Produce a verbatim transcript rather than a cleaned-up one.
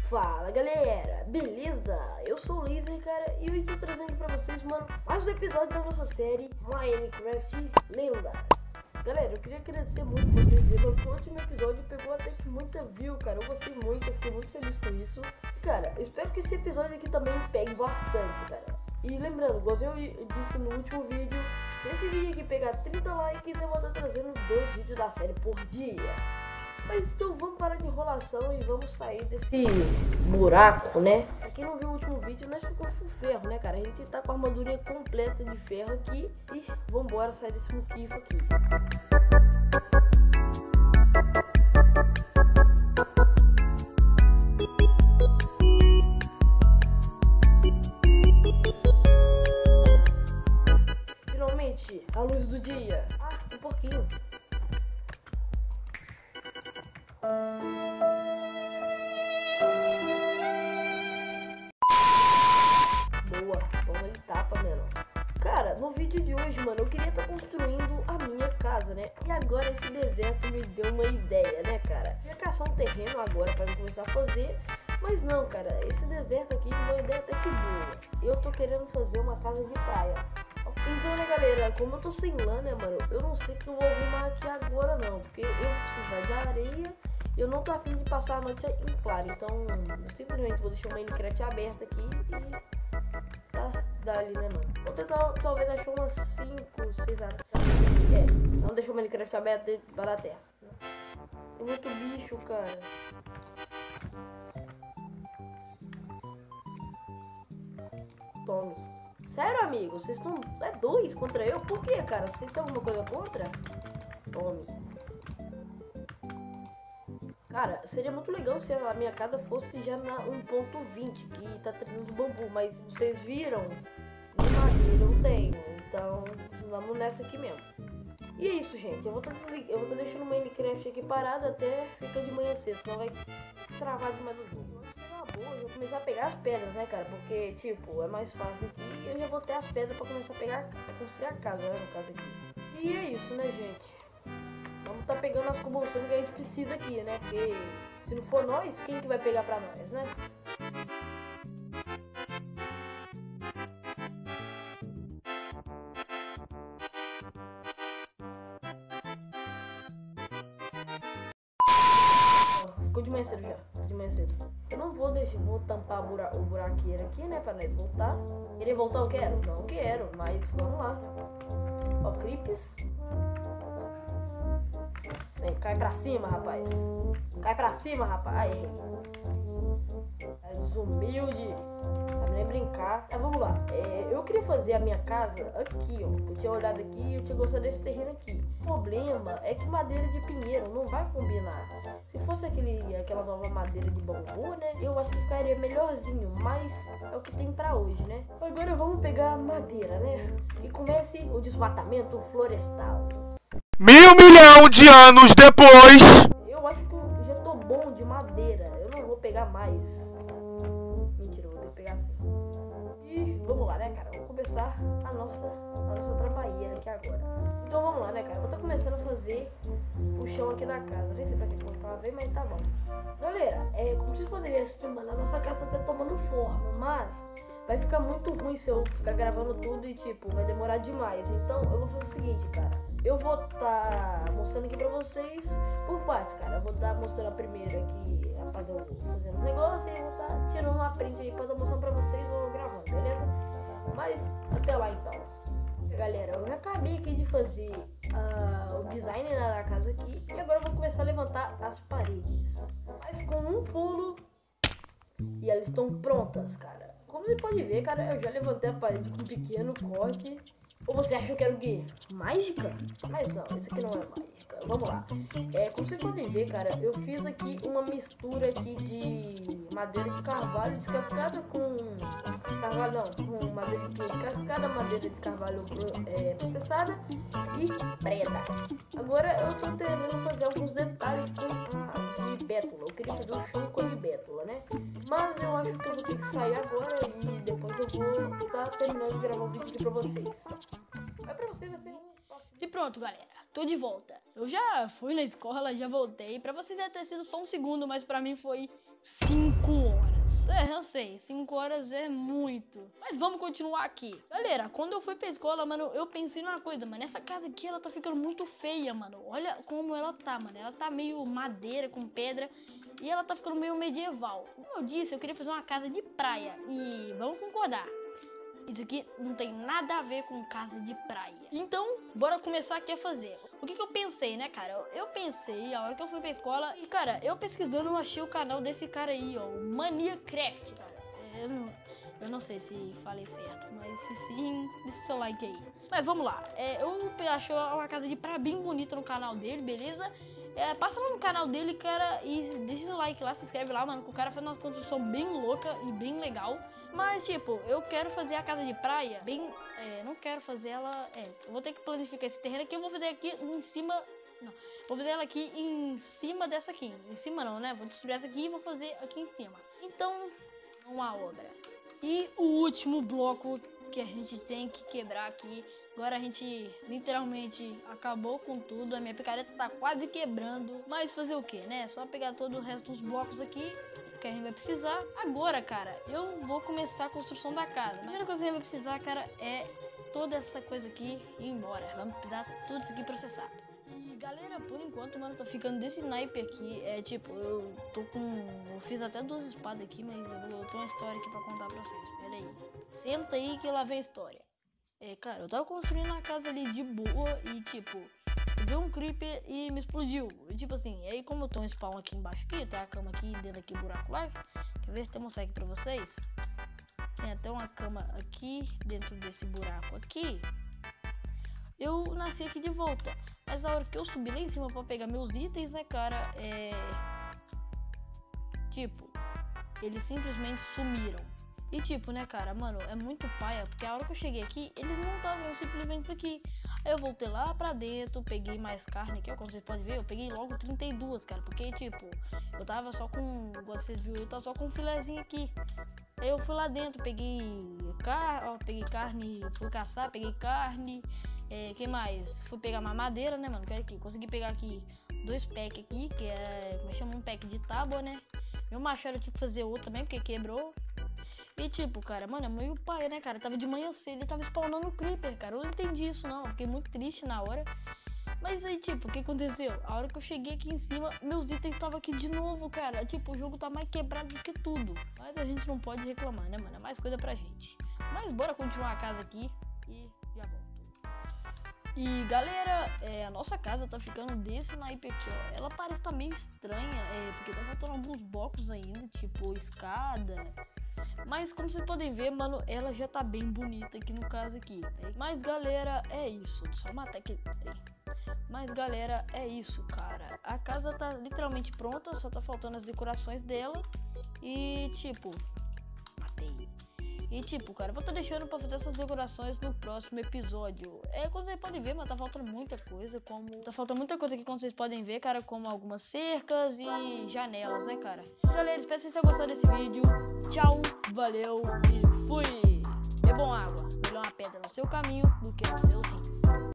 Fala galera, beleza? Eu sou o Laser, cara, e eu estou trazendo aqui pra vocês, mano, mais um episódio da nossa série Minecraft Lendas. Galera, eu queria agradecer muito vocês viram que o último episódio pegou até que muita view, cara. Eu gostei muito, eu fiquei muito feliz com isso. Cara, eu espero que esse episódio aqui também pegue bastante, cara. E lembrando, igual eu disse no último vídeo, se esse vídeo aqui pegar trinta likes, eu vou estar trazendo dois vídeos da série por dia. Mas então vamos parar de enrolação e vamos sair desse buraco, né? Pra quem não viu o último vídeo, nós ficamos com ferro, né, cara? A gente tá com a armadurinha completa de ferro aqui e vambora sair desse muquifo aqui. Finalmente, a luz do dia. Ah, um pouquinho. Boa, toma ele tapa, mano. Cara, no vídeo de hoje, mano, eu queria estar tá construindo a minha casa, né? E agora esse deserto me deu uma ideia, né, cara? Eu ia caçar um terreno agora pra eu começar a fazer. Mas não, cara, esse deserto aqui me deu uma ideia até que boa. Eu tô querendo fazer uma casa de praia. Então, né, galera, como eu tô sem lã, né, mano, eu não sei o que eu vou arrumar aqui agora, não. Porque eu vou precisar de areia. Eu não tô afim de passar a noite em claro, então eu simplesmente vou deixar o Minecraft aberto aqui e tá, dali, né, mano. Vou tentar, talvez, achar umas cinco, seis aras. É, não deixar o Minecraft aberto para dar terra. Tem muito bicho, cara. Tome. Sério, amigo? Vocês estão... É dois contra eu? Por quê, cara? Vocês têm alguma coisa contra? Tome. Cara, seria muito legal se a minha casa fosse já na um ponto vinte, que tá trazendo bambu, mas vocês viram? De madeira eu tenho, então vamos nessa aqui mesmo. E é isso, gente, eu vou estar tá eu vou tá deixando o Minecraft aqui parado até ficar de manhã cedo, senão vai travar demais do jogo. Será boa, eu vou começar a pegar as pedras, né, cara, porque, tipo, é mais fácil aqui e eu já vou ter as pedras pra começar a pegar, pra construir a casa, né, no caso aqui. E é isso, né, gente. Vamos tá pegando as combustões que a gente precisa aqui, né? Porque se não for nós, quem que vai pegar pra nós, né? Ficou de manhã cedo já, de manhã cedo. Eu não vou deixar, vou tampar o, bura, o buraqueiro aqui, né? Pra nós voltar. Querer voltar eu quero? Não quero, mas vamos lá. Ó, creeps. Vem, cai pra cima, rapaz. Cai pra cima, rapaz. Aí. É desumilde. Sabe nem brincar. Mas vamos lá. É, eu queria fazer a minha casa aqui, ó. Eu tinha olhado aqui e eu tinha gostado desse terreno aqui. O problema é que madeira de pinheiro não vai combinar. Se fosse aquele, aquela nova madeira de bambu, né? Eu acho que ficaria melhorzinho. Mas é o que tem pra hoje, né? Agora vamos pegar a madeira, né? E comece o desmatamento florestal. Mil milhão de anos depois. Eu acho que eu já tô bom de madeira. Eu não vou pegar mais. Mentira, eu vou ter que pegar assim. E vamos lá, né, cara? Vamos começar a nossa, a nossa trabalheira aqui agora. Então vamos lá, né, cara? Eu vou estar começando a fazer o chão aqui da casa. Nem sei pra que colocar uma vez, mas tá bom. Galera, é, como vocês podem ver, a nossa casa tá tomando forma, mas vai ficar muito ruim se eu ficar gravando tudo e, tipo, vai demorar demais. Então eu vou fazer o seguinte, cara. Eu vou estar tá mostrando aqui pra vocês por partes, cara. Eu vou estar tá mostrando a primeira aqui, a parte eu fazendo um negócio, e eu vou estar tá tirando uma print aí pra estar tá mostrando pra vocês e vou gravando, beleza? Mas até lá então. Galera, eu acabei aqui de fazer uh, o design da casa aqui e agora eu vou começar a levantar as paredes. Mas com um pulo e elas estão prontas, cara. Como você pode ver, cara, eu já levantei a parede com um pequeno corte. Ou você achou que era o quê? Mágica? Mas não, isso aqui não é mágica. Vamos lá. É, como vocês podem ver, cara, eu fiz aqui uma mistura aqui de madeira de carvalho descascada com... Carvalho não, com madeira de descascada, madeira de carvalho é, processada e preda. Agora eu tô tentando fazer alguns detalhes com a de bétula. Eu queria fazer o chão com de bétula, né? Mas eu acho que eu vou ter que sair agora e depois eu vou estar tá terminando de gravar o vídeo aqui pra vocês. Mas pra vocês vai ser um... E pronto, galera, tô de volta. Eu já fui na escola, já voltei. Pra vocês deve ter sido só um segundo, mas pra mim foi cinco horas. É, eu sei, cinco horas é muito. Mas vamos continuar aqui. Galera, quando eu fui pra escola, mano, eu pensei numa coisa, mano. Essa casa aqui, ela tá ficando muito feia, mano. Olha como ela tá, mano. Ela tá meio madeira com pedra e ela tá ficando meio medieval. Como eu disse, eu queria fazer uma casa de praia. E vamos concordar, isso aqui não tem nada a ver com casa de praia. Então, bora começar aqui a fazer. O que que eu pensei, né, cara? Eu pensei, a hora que eu fui pra escola, e, cara, eu pesquisando, eu achei o canal desse cara aí, ó, o Maniacraft, cara. Eu não, eu não sei se falei certo, mas se sim, deixa seu like aí. Mas vamos lá. É, eu achei uma casa de praia bem bonita no canal dele, beleza? É, passa lá no canal dele, cara, e deixa seu like lá, se inscreve lá, mano, que o cara faz uma construção bem louca e bem legal. Mas, tipo, eu quero fazer a casa de praia bem... É, não quero fazer ela... É, eu vou ter que planificar esse terreno aqui, eu vou fazer aqui em cima... Não, vou fazer ela aqui em cima dessa aqui. Em cima não, né? Vou destruir essa aqui e vou fazer aqui em cima. Então, uma obra. E o último bloco que a gente tem que quebrar aqui. Agora a gente literalmente acabou com tudo. A minha picareta tá quase quebrando. Mas fazer o que, né? Só pegar todo o resto dos blocos aqui que a gente vai precisar. Agora, cara, eu vou começar a construção da casa. A primeira coisa que a gente vai precisar, cara, é toda essa coisa aqui e ir embora. Vamos precisar tudo isso aqui processado. E galera, por enquanto, mano, tô ficando desse naipe aqui. É tipo, eu tô com... Eu fiz até duas espadas aqui, mas eu, eu tenho uma história aqui pra contar pra vocês. Pera aí. Senta aí que lá vem a história. É, cara, eu tava construindo uma casa ali de boa e tipo... Veio um creeper e me explodiu. E, tipo assim, aí como eu tô um spawn aqui embaixo aqui, tem a cama aqui dentro aqui, buraco lá. Quer ver? Até mostrar aqui pra vocês. Tem até uma cama aqui dentro desse buraco aqui. Eu nasci aqui de volta. Mas a hora que eu subi lá em cima pra pegar meus itens, né, cara, é... Tipo, eles simplesmente sumiram. E tipo, né, cara, mano, é muito paia, porque a hora que eu cheguei aqui, eles não estavam simplesmente aqui. Aí eu voltei lá pra dentro, peguei mais carne aqui, ó, como vocês podem ver, eu peguei logo trinta e duas, cara, porque tipo, eu tava só com, igual vocês viram, eu tava só com um filezinho aqui. Aí eu fui lá dentro, peguei carne, ó, peguei carne, fui caçar, peguei carne, é, que mais? Fui pegar uma madeira, né, mano, que é aqui, consegui pegar aqui dois packs aqui, que é, como chama, um pack de tábua, né. Meu machado eu tive que fazer outro também, porque quebrou. E tipo, cara, mano, é meio pai, né, cara? Tava de manhã cedo e tava spawnando o creeper, cara. Eu não entendi isso, não. Eu fiquei muito triste na hora. Mas aí, tipo, o que aconteceu? A hora que eu cheguei aqui em cima, meus itens estavam aqui de novo, cara. Tipo, o jogo tá mais quebrado do que tudo. Mas a gente não pode reclamar, né, mano? É mais coisa pra gente. Mas bora continuar a casa aqui e já volto. E, galera, é, a nossa casa tá ficando desse naipe aqui, ó. Ela parece tá meio estranha, é, porque tá faltando alguns blocos ainda, tipo escada... Mas como vocês podem ver, mano, ela já tá bem bonita aqui no caso aqui. Mas galera, é isso. Só matar aqui. Mas galera, é isso, cara. A casa tá literalmente pronta, só tá faltando as decorações dela. E tipo, matei. E tipo, cara, eu vou estar deixando pra fazer essas decorações no próximo episódio. É, como vocês podem ver, mas tá faltando muita coisa, como... Tá faltando muita coisa aqui, como vocês podem ver, cara, como algumas cercas e janelas, né, cara? Galera, espero que vocês tenham gostado desse vídeo. Tchau, valeu e fui! Bebam água. Melhor uma pedra no seu caminho do que no seu rins.